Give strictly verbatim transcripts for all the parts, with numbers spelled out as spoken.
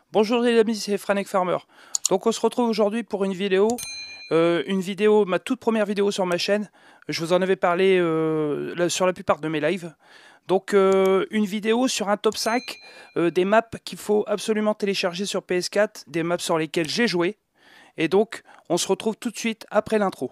Bonjour les amis, c'est Franek Farmer. Donc on se retrouve aujourd'hui pour une vidéo, euh, une vidéo, ma toute première vidéo sur ma chaîne. Je vous en avais parlé euh, là, sur la plupart de mes lives. Donc euh, une vidéo sur un top cinq euh, des maps qu'il faut absolument télécharger sur P S quatre, des maps sur lesquelles j'ai joué. Et donc on se retrouve tout de suite après l'intro.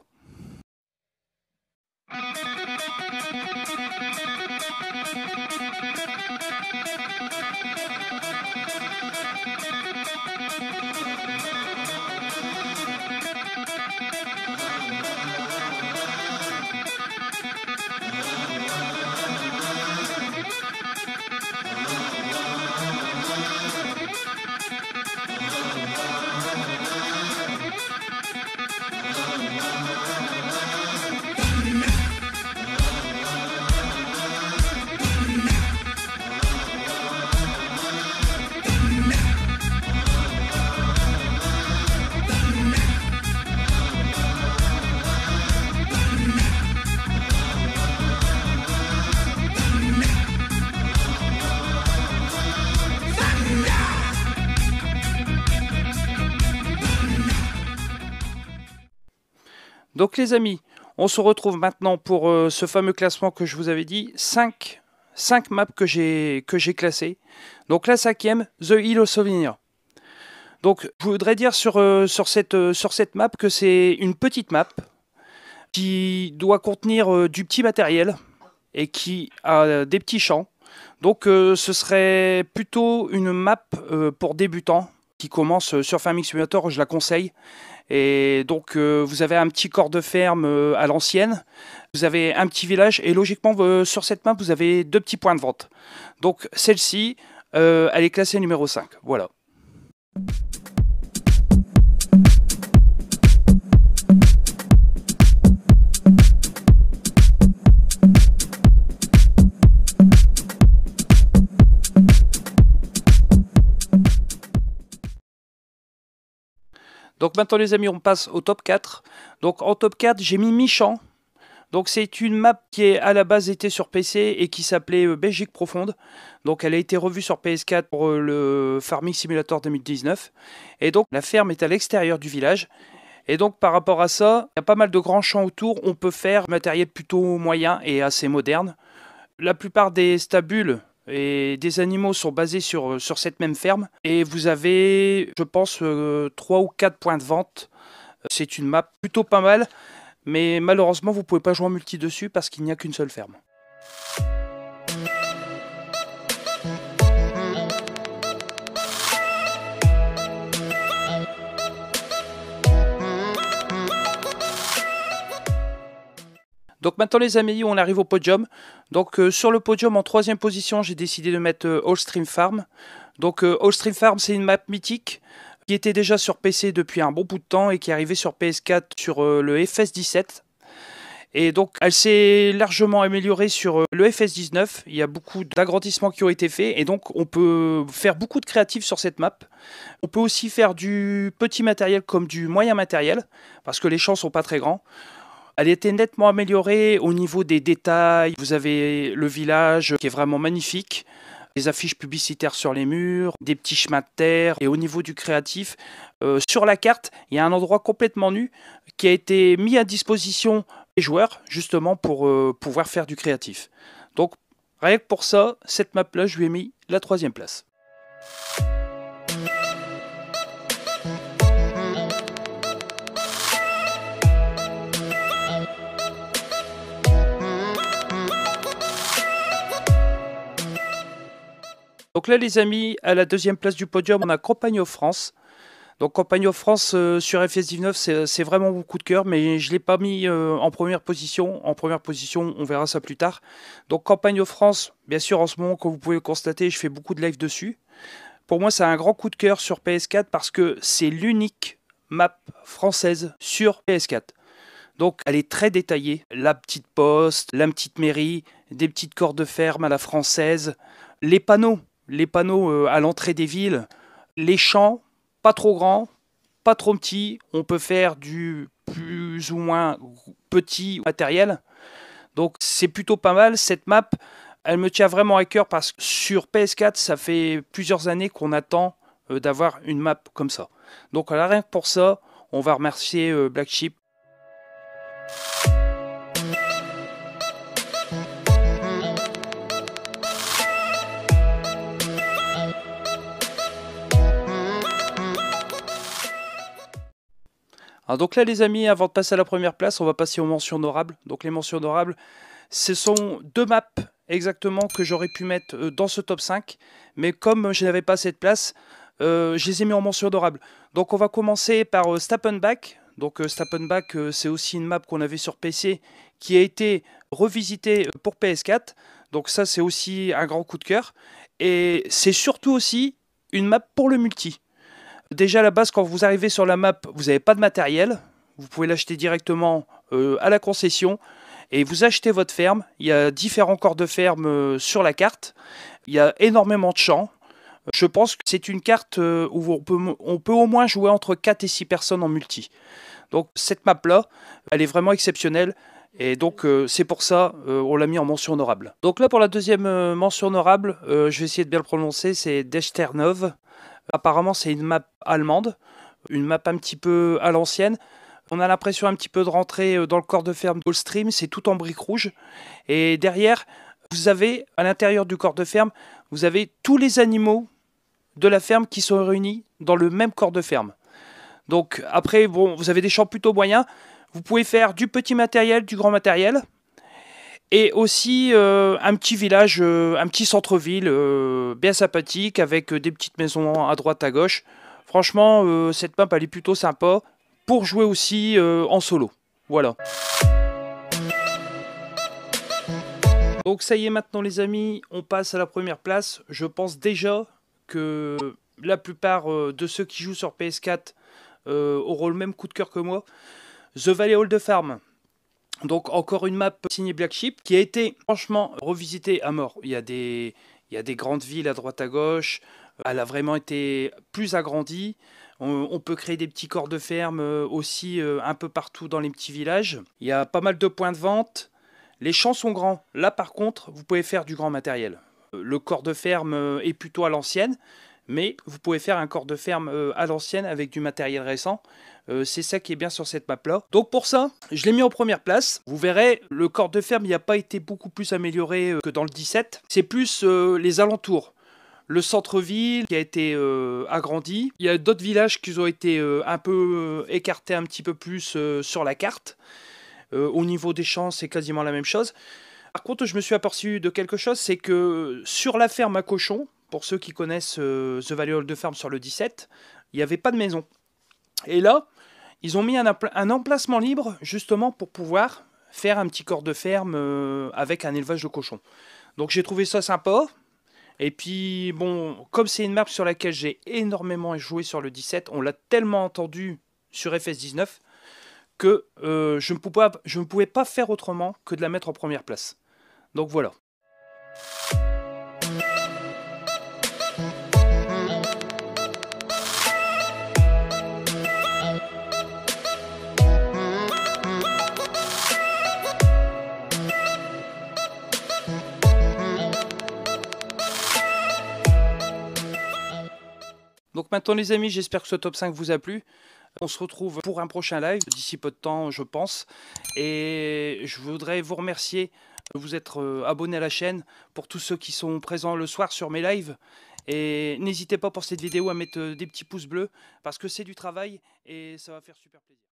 Donc les amis, on se retrouve maintenant pour euh, ce fameux classement que je vous avais dit, cinq, cinq maps que j'ai que j'ai classées. Donc la cinquième, The Hill of Souvenir. Donc je voudrais dire sur, euh, sur, cette, euh, sur cette map que c'est une petite map qui doit contenir euh, du petit matériel et qui a euh, des petits champs. Donc euh, ce serait plutôt une map euh, pour débutants qui commence sur Farming Simulator, je la conseille. Et donc euh, vous avez un petit corps de ferme euh, à l'ancienne, vous avez un petit village et logiquement euh, sur cette map vous avez deux petits points de vente. Donc celle-ci, euh, elle est classée numéro cinq, voilà. Donc maintenant les amis, on passe au top quatre. Donc en top quatre, j'ai mis Michamp. Donc c'est une map qui est à la base était sur P C et qui s'appelait euh, Belgique Profonde. Donc elle a été revue sur P S quatre pour euh, le Farming Simulator deux mille dix-neuf. Et donc la ferme est à l'extérieur du village. Et donc par rapport à ça, il y a pas mal de grands champs autour. On peut faire du matériel plutôt moyen et assez moderne. La plupart des stabules et des animaux sont basés sur, sur cette même ferme. Et vous avez, je pense, euh, trois ou quatre points de vente. C'est une map plutôt pas mal. Mais malheureusement, vous ne pouvez pas jouer en multi dessus parce qu'il n'y a qu'une seule ferme. Donc maintenant les amis, on arrive au podium. Donc euh, sur le podium en troisième position, j'ai décidé de mettre euh, Allstream Farm. Donc euh, Allstream Farm, c'est une map mythique qui était déjà sur P C depuis un bon bout de temps et qui est arrivée sur P S quatre sur euh, le F S dix-sept. Et donc elle s'est largement améliorée sur euh, le F S dix-neuf. Il y a beaucoup d'agrandissements qui ont été faits et donc on peut faire beaucoup de créatifs sur cette map. On peut aussi faire du petit matériel comme du moyen matériel parce que les champs sont pas très grands. Elle était nettement améliorée au niveau des détails. Vous avez le village qui est vraiment magnifique. Des affiches publicitaires sur les murs, des petits chemins de terre. Et au niveau du créatif, euh, sur la carte, il y a un endroit complètement nu qui a été mis à disposition des joueurs, justement pour euh, pouvoir faire du créatif. Donc, rien que pour ça, cette map-là, je lui ai mis la troisième place. Donc là les amis, à la deuxième place du podium, on a Campagne of France. Donc Campagne of France euh, sur F S dix-neuf, c'est vraiment mon coup de cœur, mais je ne l'ai pas mis euh, en première position. En première position, on verra ça plus tard. Donc Campagne of France, bien sûr en ce moment, comme vous pouvez le constater, je fais beaucoup de live dessus. Pour moi, c'est un grand coup de cœur sur P S quatre parce que c'est l'unique map française sur P S quatre. Donc elle est très détaillée, la petite poste, la petite mairie, des petites corps de ferme à la française, les panneaux. Les panneaux euh, à l'entrée des villes, les champs, pas trop grands, pas trop petits. On peut faire du plus ou moins petit matériel. Donc c'est plutôt pas mal. Cette map, elle me tient vraiment à cœur parce que sur P S quatre, ça fait plusieurs années qu'on attend euh, d'avoir une map comme ça. Donc là, rien que pour ça, on va remercier euh, Black Sheep. Alors donc là les amis, avant de passer à la première place, on va passer aux mentions honorables. Donc les mentions honorables, ce sont deux maps exactement que j'aurais pu mettre dans ce top cinq, mais comme je n'avais pas assez de place, euh, je les ai mis en mention honorable. Donc on va commencer par euh, Stappenbach. Donc euh, Stappenbach, euh, c'est aussi une map qu'on avait sur P C qui a été revisitée pour P S quatre. Donc ça c'est aussi un grand coup de cœur. Et c'est surtout aussi une map pour le multi. Déjà à la base, quand vous arrivez sur la map, vous n'avez pas de matériel. Vous pouvez l'acheter directement euh, à la concession. Et vous achetez votre ferme. Il y a différents corps de ferme euh, sur la carte. Il y a énormément de champs. Je pense que c'est une carte euh, où on peut, on peut au moins jouer entre quatre et six personnes en multi. Donc cette map-là, elle est vraiment exceptionnelle. Et donc euh, c'est pour ça euh, on l'a mis en mention honorable. Donc là pour la deuxième euh, mention honorable, euh, je vais essayer de bien le prononcer, c'est Dechternov. Apparemment c'est une map allemande, une map un petit peu à l'ancienne. On a l'impression un petit peu de rentrer dans le corps de ferme d'Allstream, c'est tout en briques rouges. Et derrière, vous avez, à l'intérieur du corps de ferme, vous avez tous les animaux de la ferme qui sont réunis dans le même corps de ferme. Donc après, bon, vous avez des champs plutôt moyens. Vous pouvez faire du petit matériel, du grand matériel. Et aussi euh, un petit village, euh, un petit centre-ville euh, bien sympathique avec euh, des petites maisons à droite à gauche. Franchement, euh, cette map elle est plutôt sympa pour jouer aussi euh, en solo. Voilà. Donc ça y est maintenant les amis, on passe à la première place. Je pense déjà que la plupart euh, de ceux qui jouent sur P S quatre euh, auront le même coup de cœur que moi. The Valley Hold Farm. Donc encore une map signée Black Sheep qui a été franchement revisitée à mort. Il y a des, il y a des grandes villes à droite à gauche. Elle a vraiment été plus agrandie. On, on peut créer des petits corps de ferme aussi euh, un peu partout dans les petits villages. Il y a pas mal de points de vente. Les champs sont grands. Là par contre, vous pouvez faire du grand matériel. Le corps de ferme est plutôt à l'ancienne. Mais vous pouvez faire un corps de ferme euh, à l'ancienne avec du matériel récent. Euh, c'est ça qui est bien sur cette map là. Donc pour ça, je l'ai mis en première place. Vous verrez, le corps de ferme, il n'a pas été beaucoup plus amélioré euh, que dans le dix-sept. C'est plus euh, les alentours. Le centre-ville qui a été euh, agrandi. Il y a d'autres villages qui ont été euh, un peu euh, écartés un petit peu plus euh, sur la carte. Euh, au niveau des champs, c'est quasiment la même chose. Par contre, je me suis aperçu de quelque chose, c'est que sur la ferme à cochons, pour ceux qui connaissent euh, The Valley Hold Farm sur le dix-sept, il n'y avait pas de maison. Et là, ils ont mis un, un emplacement libre justement pour pouvoir faire un petit corps de ferme euh, avec un élevage de cochons. Donc j'ai trouvé ça sympa. Et puis bon, comme c'est une map sur laquelle j'ai énormément joué sur le dix-sept, on l'a tellement entendu sur F S dix-neuf que euh, je ne pouvais pas, je ne pouvais pas faire autrement que de la mettre en première place. Donc voilà. Donc maintenant les amis, j'espère que ce top cinq vous a plu. On se retrouve pour un prochain live, d'ici peu de temps je pense. Et je voudrais vous remercier de vous être abonné à la chaîne, pour tous ceux qui sont présents le soir sur mes lives. Et n'hésitez pas pour cette vidéo à mettre des petits pouces bleus, parce que c'est du travail et ça va faire super plaisir.